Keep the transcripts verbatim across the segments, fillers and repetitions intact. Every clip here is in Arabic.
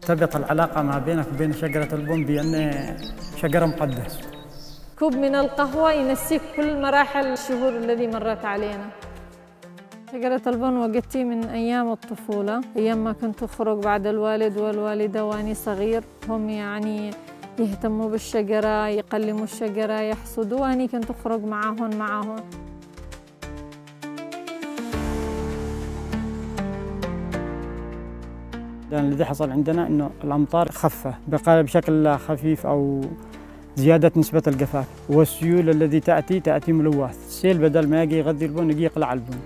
تربط العلاقة ما بينك وبين شجرة البن بأن شجرة مقدس. كوب من القهوة ينسيك كل مراحل الشهور الذي مرت علينا. شجرة البن وجدتي من أيام الطفولة، أيام ما كنت أخرج بعد الوالد والوالدة وأني صغير، هم يعني يهتموا بالشجرة، يقلموا الشجرة، يحصدوا، وأني كنت أخرج معهم معهم. الذي حصل عندنا إنه الأمطار خفة بقى بشكل خفيف أو زيادة نسبة الجفاف، والسيول الذي تأتي تأتي ملوث. السيل بدل ما يجي يغذي البن يجي يقلع البن.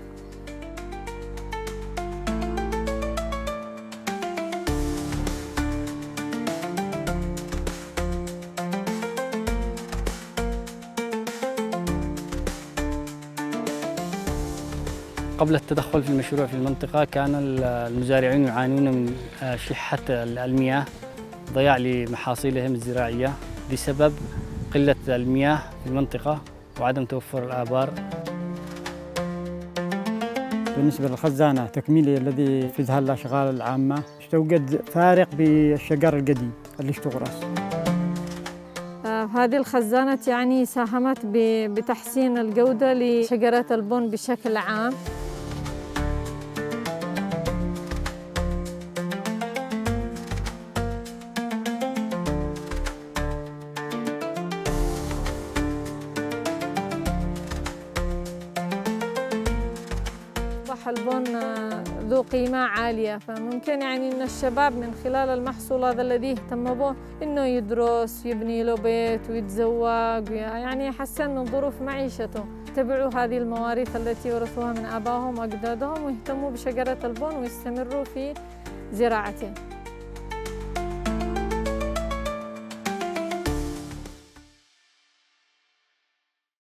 قبل التدخل في المشروع في المنطقة كان المزارعين يعانون من شحة المياه، ضياع لمحاصيلهم الزراعية بسبب قلة المياه في المنطقة وعدم توفر الآبار. بالنسبة للخزانة تكميلي الذي فيها الأشغال العامة، توجد فارق بالشجر الجديد اللي اشتغرس. هذه الخزانة يعني ساهمت بتحسين الجودة لشجرات البن بشكل عام. أصبح البن ذو قيمة عالية، فممكن يعني أن الشباب من خلال المحصول هذا الذي يهتم به إنه يدرس، يبني له بيت ويتزوج، يعني يحسن من ظروف معيشته. يتبعوا هذه المواريث التي ورثوها من آبائهم وأجدادهم ويهتموا بشجرة البن ويستمروا في زراعته.